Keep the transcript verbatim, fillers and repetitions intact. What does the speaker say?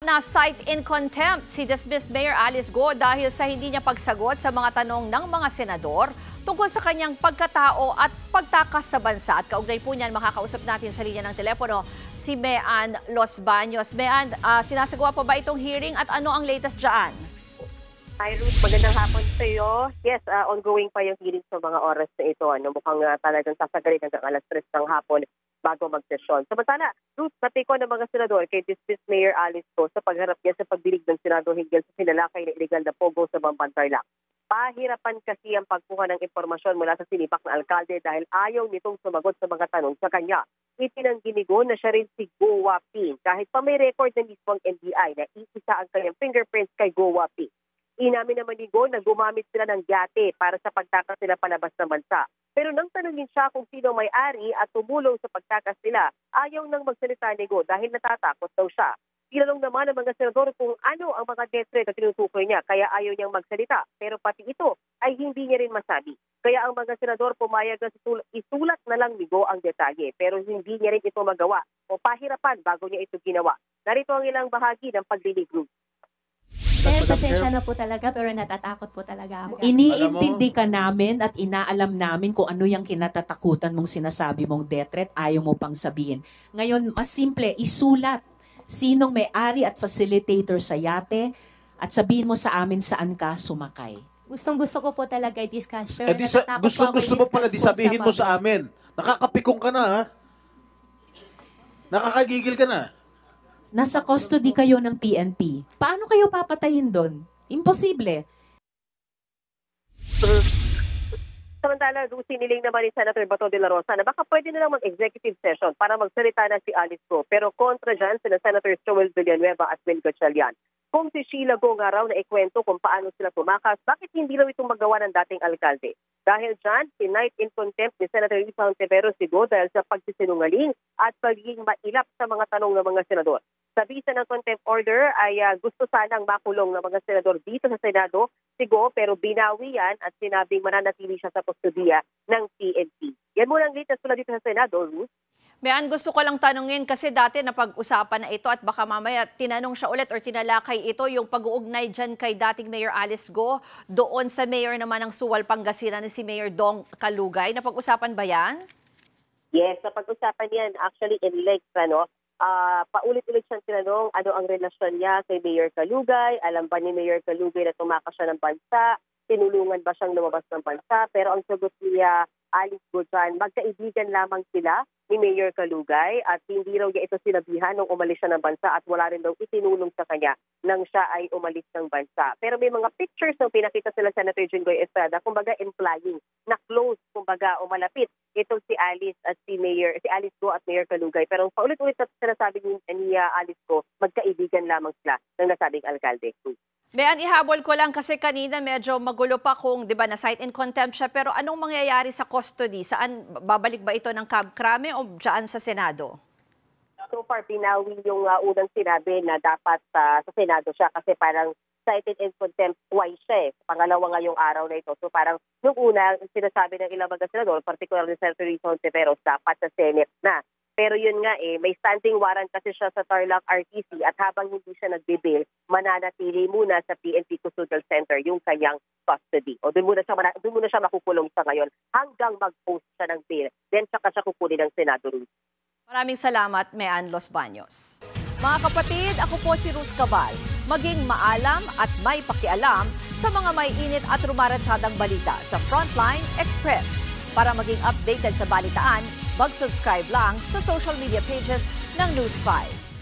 Na cite in contempt si dismissed Mayor Alice Go dahil sa hindi niya pagsagot sa mga tanong ng mga senador tungkol sa kanyang pagkatao at pagtakas sa bansa. At kaugnay po niyan, makakausap natin sa linya ng telepono si Mean Los Baños. Mean, uh, sinasagawa pa ba itong hearing at ano ang latest dyan? Hi Ruth, magandang hapon sa iyo. Yes, uh, ongoing pa yung hearing sa mga oras na ito. Ano, mukhang uh, talagang sasagalin hanggang alas tres ng hapon bago magsesyon. Samantala, Ruth, natiko ng mga senador kay dismissed Mayor Alice Go sa pagharap niya sa pagdinig ng Senado hinggil sa sinalakay na illegal na pogo sa Bamban Tarlac. Pahirapan kasi ang pagkuha ng impormasyon mula sa sinipak na alkalde dahil ayaw nitong sumagot sa mga tanong sa kanya. Itinanggi ni Go na siya rin si Go Waping kahit pa may record na mismo ang N B I na iisa ang kanyang fingerprints kay Go Waping. Inamin naman ni Go na gumamit sila ng yate para sa pagtakas nila palabas ng bansa. Pero nang tanungin siya kung sino may-ari at tumulong sa pagtakas nila, ayaw nang magsalita ni Go dahil natatakot daw siya. Tinanong naman ng mga senador kung ano ang mga death threat na tinutukoy niya kaya ayaw niyang magsalita. Pero pati ito ay hindi niya rin masabi. Kaya ang mga senador pumayag na isulat na lang ni Go ang detalye pero hindi niya rin ito magawa o pahirapan bago niya ito ginawa. Narito ang ilang bahagi ng paglilig group. Eh, pasensya na po talaga pero natatakot po talaga ako. Iniintindi ka namin at inaalam namin kung ano yung kinatatakutan mong sinasabi mong death threat, ayaw mo pang sabihin. Ngayon, mas simple, isulat sinong may-ari at facilitator sa yate at sabihin mo sa amin saan ka sumakay. Gustong gusto ko po talaga i-discuss pero Eh, di sa, natatakot gusto, po ako gusto mo pala, i-discuss di sabihin po mo sa amin. Nakakapikong ka na, ha? Nakakagigil ka na. Nasa custody kayo ng P N P. Paano kayo papatayin doon? Imposible. Samantala, siniling naman ni Senator Bato de la Rosa na baka pwede na lang mag-executive session para magsalita na si Alice Go. Pero kontra dyan sila Senators Joel Villanueva at Will Gatchalian. Kung si Sheila Go nga raw na ikwento kung paano sila tumakas, bakit hindi raw itong magawa ng dating alkalde? Dahil dyan, tinight in contempt ni Senator Lisa Ontiveros si Go dahil sa pagsisinungaling at pagiging mailap sa mga tanong ng mga senador. Sa bisa ng contempt order ay uh, gusto sanang makulong ng mga senador dito sa Senado si Go pero binawi yan at sinabing mananatili siya sa kustodiya ng P N P. Yan muna ang latest mula dito sa Senado, Ruth. Mean, gusto ko lang tanungin kasi dati napag-usapan na ito at baka mamaya tinanong siya ulit or tinalakay ito yung pag-uugnay dyan kay dating Mayor Alice Go doon sa Mayor naman ng Suwal, Pangasinan ni si Mayor Dong Kalugay. Napag-usapan ba yan? Yes, napag-usapan yan actually in length, ano. Uh, paulit-ulit siyang tinanong ano ang relasyon niya kay Mayor Kalugay, alam ba ni Mayor Kalugay na tumakas siya ng bansa, tinulungan ba siyang lumabas ng bansa, pero ang sagot niya Alice Go dyan, magkaibigan lamang sila ni Mayor Kalugay at hindi raw niya ito sinabihan nung umalis siya ng bansa at wala rin daw itinulong sa kanya nang siya ay umalis ng bansa. Pero may mga pictures na pinakita sila Senator Jinggoy Estrada, kumbaga implying na close, kumbaga o malapit itong si Alice at si Mayor, si Alice Go at Mayor Kalugay. Pero paulit-ulit na sinasabi ni, ni uh, Alice Go, magkaibigan lamang sila ng nasabing alkalde. Mean, ihabol ko lang kasi kanina medyo magulo pa kung, di ba, na-cite in contempt siya. Pero anong mangyayari sa custody? Saan, babalik ba ito ng Camp Crame o dyan sa Senado? So far, pinawi yung uh, unang sinabi na dapat uh, sa Senado siya kasi parang cited in contempt twice siya eh. Pangalawa ngayong araw na ito. So parang nung una, sinasabi ng ilang mga senador, particularly Senator Lisa Ontiveros, dapat sa Senate na. Pero yun nga eh, may standing warrant kasi siya sa Tarlac R T C at habang hindi siya nagbibil, mananatili muna sa P N P Custodial Center yung kanyang custody. O doon muna siya, doon muna siya makukulong sa ngayon hanggang mag-post siya ng bail. Then saka siya kukunin ng Senado. Maraming salamat, Mean Los Baños. Mga kapatid, ako po si Ruth Cabal. Maging maalam at may pakialam sa mga may init at rumaratsadang balita sa Frontline Express. Para maging updated sa balitaan, mag-subscribe lang sa social media pages ng News five.